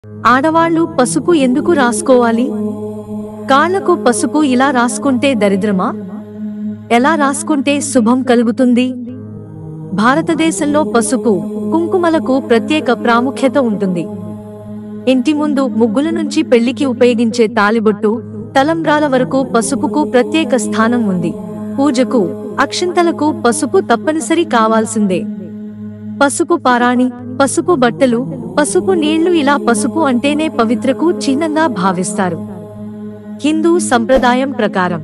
ఆడవాళ్లు పసుపు ఎందుకు రాసుకోవాలి? కాళ్లకు పసుపు ఇలా రాసుకుంటే దరిద్రమా? ఎలా రాసుకుంటే శుభం కలుగుతుంది? భారతదేశంలో పసుపు, కుంకుమలకు ప్రత్యేక ప్రాముఖ్యత ఉంటుంది. ఇంటి ముందు ముగ్గుల నుంచి పెళ్లికి ఉపయోగించే తాలిబొట్టు, తలంబ్రాల వరకు పసుపుకు ప్రత్యేక స్థానం ఉంది. పూజకు, అక్షింతలకు పసుపు తప్పనిసరి కావాల్సిందే. పసుపు పారాణి, పసుపు బట్టలు, పసుపు నీళ్లు ఇలా పసుపు అంటేనే పవిత్రకు చిహ్నంగా భావిస్తారు. హిందూ సంప్రదాయం ప్రకారం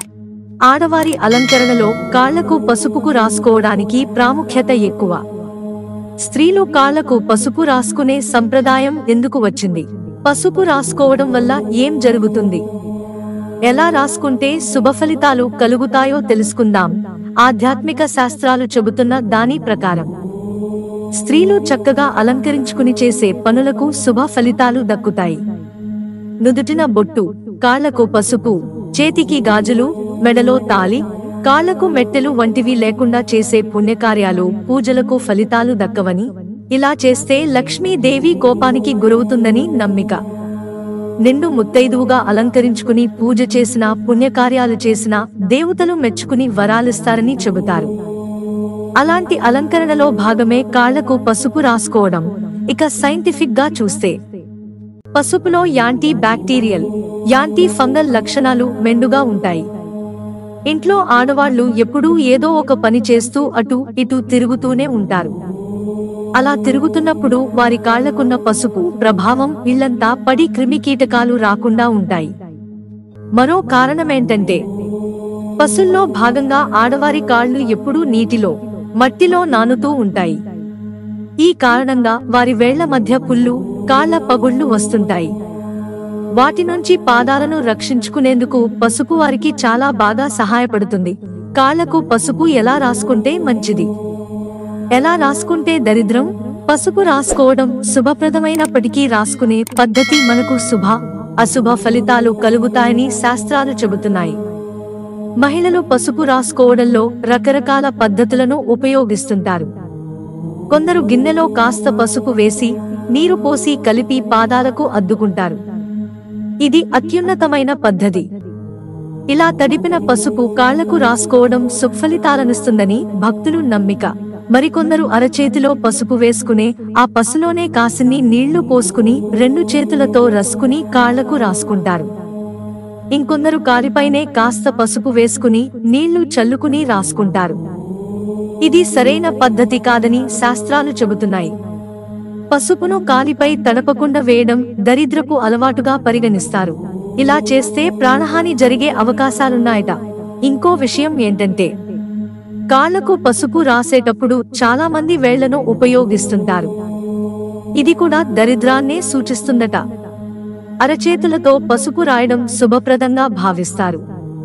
ఆడవారి అలంకరణలో కాళ్లకు పసుపుకు రాసుకోవడానికి ప్రాముఖ్యత ఎక్కువ. స్త్రీలు కాళ్లకు పసుపు రాసుకునే సంప్రదాయం ఎందుకు వచ్చింది? పసుపు రాసుకోవడం వల్ల ఏం జరుగుతుంది? ఎలా రాసుకుంటే శుభఫలితాలు కలుగుతాయో తెలుసుకుందాం. ఆధ్యాత్మిక శాస్త్రాలు చెబుతున్న దాని ప్రకారం స్త్రీలు చక్కగా అలంకరించుకుని చేసే పనులకు శుభ ఫలితాలు దక్కుతాయి. నుదుటిన బొట్టు, కాళ్లకు పసుపు, చేతికి గాజులు, మెడలో తాళి, కాళ్లకు మెట్టెలు వంటివి లేకుండా చేసే పుణ్యకార్యాలు, పూజలకు ఫలితాలు దక్కవని, ఇలా చేస్తే లక్ష్మీదేవి కోపానికి గురవుతుందని నమ్మిక. నిండు ముత్తైదువుగా అలంకరించుకుని పూజ చేసినా, పుణ్యకార్యాలు చేసినా దేవతలు మెచ్చుకుని వరాలిస్తారని చెబుతారు. అలాంటి అలంకరణలో భాగమే కాళ్లకు పసుపు రాసుకోవడం. ఇక సైంటిఫిక్ గా చూస్తే పసుపులో యాంటీ బ్యాక్టీరియల్, యాంటీ ఫంగల్ లక్షణాలు మెండుగా ఉంటాయి. ఇంట్లో ఆడవాళ్లు ఎప్పుడూ ఏదో ఒక పని చేస్తూ అటు ఇటు తిరుగుతూనే ఉంటారు. అలా తిరుగుతున్నప్పుడు వారి కాళ్లకున్న పసుపు ప్రభావం ఇళ్లంతా పడి క్రిమికీటకాలు రాకుండా ఉంటాయి. మరో కారణమేంటంటే పసుల్లో భాగంగా ఆడవారి కాళ్లు ఎప్పుడూ నీటిలో, మట్టిలో నానుతూ ఉంటాయి. ఈ కారణంగా వారి వేళ్ల మధ్య పుళ్ళు, కాళ్ల పగుళ్లు వస్తుంటాయి. వాటి నుంచి పాదాలను రక్షించుకునేందుకు పసుపు వారికి చాలా బాగా సహాయపడుతుంది. కాళ్లకు పసుపు ఎలా రాసుకుంటే మంచిది? ఎలా రాసుకుంటే దరిద్రం? పసుపు రాసుకోవడం శుభప్రదమైనప్పటికీ రాసుకునే పద్ధతి మనకు శుభ, అశుభ ఫలితాలు కలుగుతాయని శాస్త్రాలు చెబుతున్నాయి. మహిళలు పసుపు రాసుకోవడంలో రకరకాల పద్ధతులను ఉపయోగిస్తుంటారు. కొందరు గిన్నెలో కాస్త పసుపు వేసి, నీరు పోసి కలిపి పాదాలకు అద్దుకుంటారు. ఇది అత్యున్నతమైన పద్ధతి. ఇలా తడిపిన పసుపు కాళ్లకు రాసుకోవడం సుఫలితాలనిస్తుందని భక్తులు నమ్మిక. మరికొందరు అరచేతిలో పసుపు వేసుకునే, ఆ పసులోనే కాసిన్ని నీళ్లు పోసుకుని 2 చేతులతో రసుకుని కాళ్లకు రాసుకుంటారు. ఇంకొందరు కాలిపైనే కాస్త పసుపు వేసుకుని నీళ్లు చల్లుకుని రాసుకుంటారు. ఇది సరైన పద్ధతి కాదని శాస్త్రాలు చెబుతున్నాయి. పసుపును కాలిపై తడపకుండా వేయడం దరిద్రపు అలవాటుగా పరిగణిస్తారు. ఇలా చేస్తే ప్రాణహాని జరిగే అవకాశాలున్నాయట. ఇంకో విషయం ఏంటంటే కాళ్లకు పసుపు రాసేటప్పుడు చాలా మంది వేళ్లను ఉపయోగిస్తుంటారు. ఇది కూడా దరిద్రాన్నే సూచిస్తుందట. అరచేతులతో పసుపు రాయడం శుభప్రదంగా భావిస్తారు.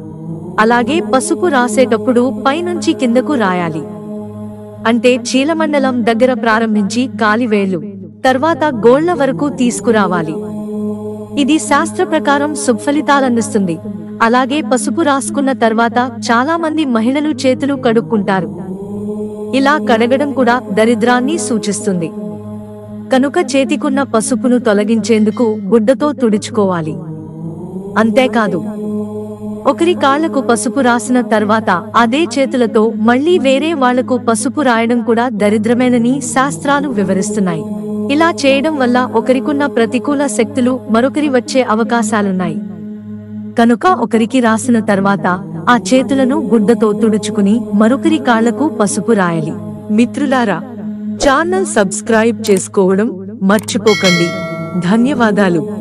అలాగే పసుపు రాసేటప్పుడు పైనుంచి కిందకు రాయాలి. అంటే చీలమండలం దగ్గర ప్రారంభించి కాలివేళ్లు, తర్వాత గోళ్ల వరకు తీసుకురావాలి. ఇది శాస్త్ర ప్రకారం శుభఫలితాలందిస్తుంది. అలాగే పసుపు రాసుకున్న తర్వాత చాలా మంది మహిళలు చేతులు కడుక్కుంటారు. ఇలా కడగడం కూడా దరిద్రాన్ని సూచిస్తుంది. కనుక చేతికున్న పసుపును తొలగించేందుకు గుడ్డతో తుడుచుకోవాలి. అంతేకాదు, ఒకరి కాళ్లకు పసుపు రాసిన తర్వాత అదే చేతులతో మళ్లీ వేరే వాళ్లకు పసుపు రాయడం కూడా దరిద్రమేనని శాస్త్రాలు వివరిస్తున్నాయి. ఇలా చేయడం వల్ల ఒకరికున్న ప్రతికూల శక్తులు మరొకరి వచ్చే అవకాశాలున్నాయి. కనుక ఒకరికి రాసిన తర్వాత ఆ చేతులను గుడ్డతో తుడుచుకుని మరొకరి కాళ్లకు పసుపు రాయాలి. మిత్రులారా, ఛానల్ సబ్స్క్రైబ్ చేసుకోవడం మర్చిపోకండి. ధన్యవాదాలు.